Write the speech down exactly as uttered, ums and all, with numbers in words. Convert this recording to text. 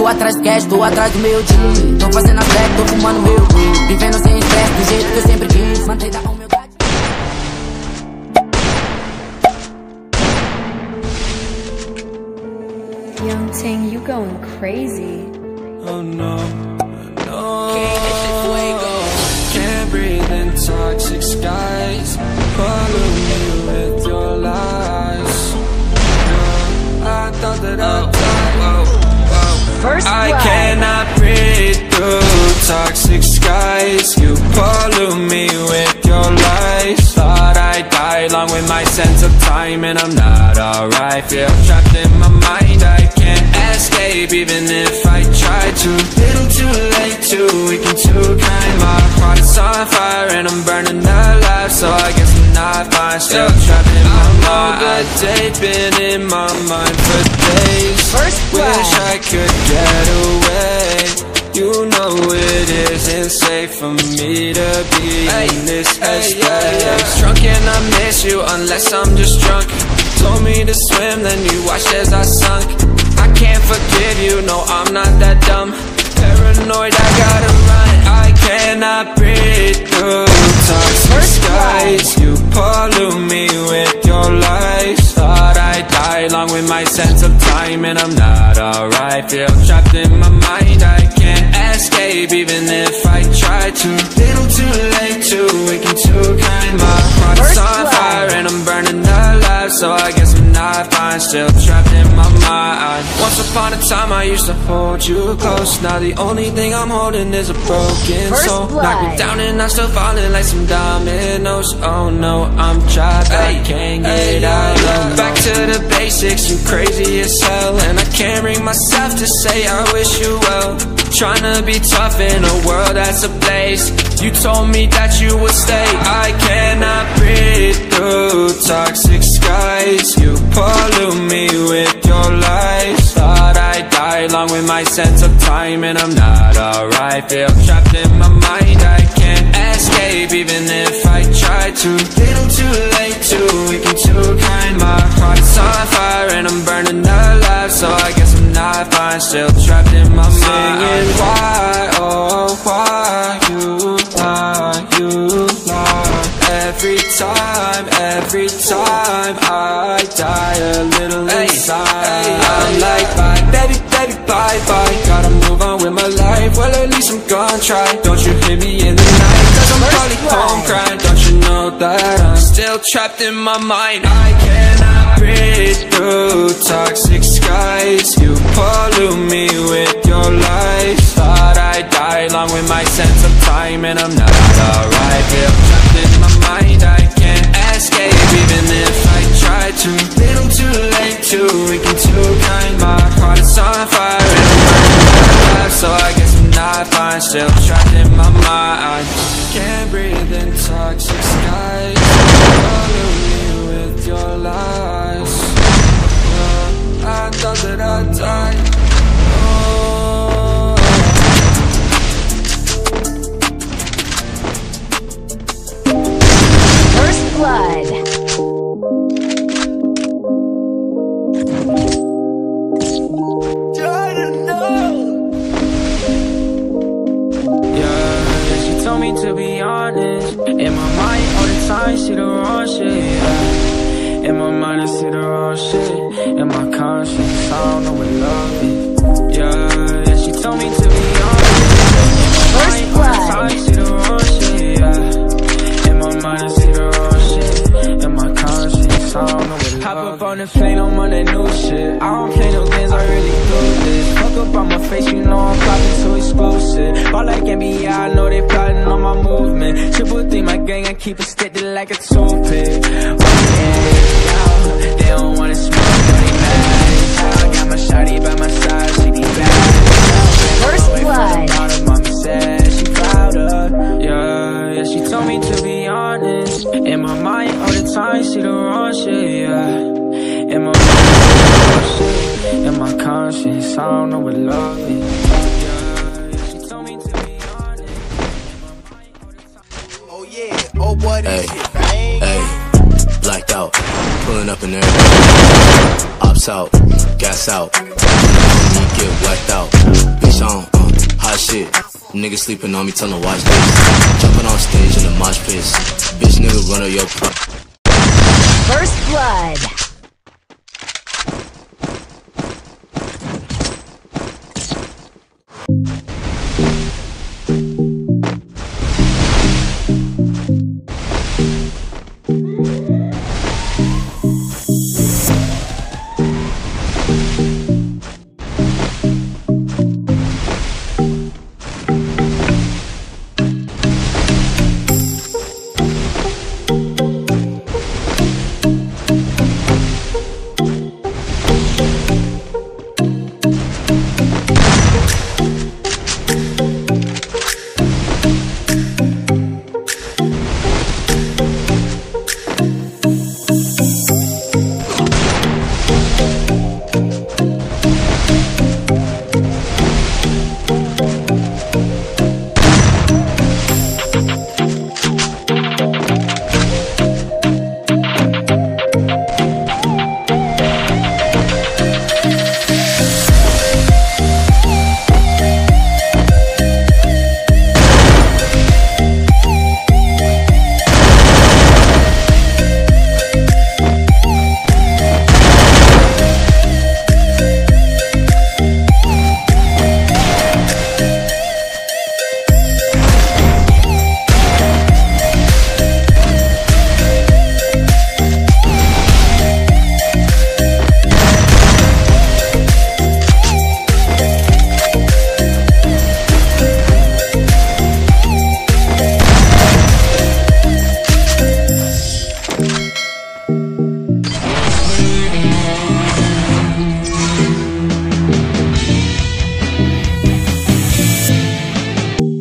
Tô atrás do cash, tô atrás do meu time. Tô fazendo a flex, tô fumando meu weed. Vivendo sem estresse, do jeito que eu sempre quis. Mantém da humildade. Young Ting, you going crazy. Oh no, no. Can't breathe in toxic skies. Follow me with your lies. I thought that I'd die. First I blood. cannot breathe through toxic skies. You pollute me with your lies. Thought I'd die along with my sense of time, and I'm not alright. Feel trapped in my mind, I can't escape even if I try to. Little too late, too weak and too kind. My heart is on fire and I'm burning alive, so I guess I'm not fine. Still trapped in my mind. A day been in my mind for days. First blood. Wish I could get away. You know it isn't safe for me to be hey, in this headspace. Hey, yeah, yeah. Drunk and I miss you unless I'm just drunk. Told me to swim, then you watched as I sunk. I can't forgive you, no, I'm not that dumb. Paranoid, I gotta run. I cannot breathe through toxic skies. You pollute me with your lies. Thought I'd die along with my sense of time, and I'm not alright. Feel trapped in my mind, I can't escape even if I try to. Little too late, too weak and too kind. My heart is on fire and I'm burning alive, so I guess I'm not fine. Still trapped in my mind. Once upon a time I used to hold you close. Now the only thing I'm holding is a broken First soul. blood. Knock me down and I'm still falling like some dominoes. Oh no, I'm trapped, I can't get out. No. Back to the basics, you crazy as hell, and I can't bring myself to say I wish you well. Tryna be tough in a world that's ablaze. You told me that you would stay. I cannot breathe through toxic skies. You pollute me with your lies. Thought I'd die along with my sense of time, and I'm not alright. Feel trapped in my mind, I can't escape even if I try to. Little too late, too weak and too kind. My heart is on fire and I'm burning alive, so I guess I'm not fine. Still trapped in my mind. Why, oh why you lie, you lie. Every time, every time I die a little inside. Hey, hey, I'm like bye, baby, baby, bye, bye. Gotta move on with my life, well at least I'm gonna try. Don't you hit me in the night, cause I'm probably home crying. Don't you know that I'm still trapped in my mind. I cannot breathe through toxic skies. You pollute me with your lies. Thought I'd die along with my sense of time, and I'm not alright. Feel trapped in my mind, I can't escape even if I try to. Little too late, too weak and too kind. My heart is on fire and I'm burning alive, so I guess I'm not fine. Still trapped in my mind. Can't breathe in toxic skies. Follow me with your lies. Yeah, I thought that I'd die. Oh. First blood. To be honest, in my mind all the time, see the wrong shit, yeah. In my mind I see the wrong shit. In my conscience, I don't know what love is, yeah, yeah. She told me to be honest. First In my mind all the time, see the wrong shit, yeah. In my mind I see the wrong shit. In my conscience, I don't know what love is. Hop up on the plane, I'm on that new shit. I don't play no games, I really do this. Fuck up on my face, you know I'm popping too exclusive. All like N B I, I know they plotting on my movement. Triple D, my gang, I keep it sticky like a toothpick. They don't wanna smoke, but they mad. I got my shawty by my side, she be bad. First blood. Mommy said she proud of. Yeah, yeah, she told me to be honest. In my mind all the time, see the wrong shit, yeah. In my mind, in my conscience, I don't know what love is. Yeah, she told me to be honest. Oh yeah, oh boy, this Hey, shit bang. hey, blacked out, pulling up in there, ops out, gas out. Me get whacked out. Bitch on, uh, hot shit. Nigga sleeping on me, tell him watch this. Jumping on stage in the mosh pit. Bitch nigga run up your pro. First blood.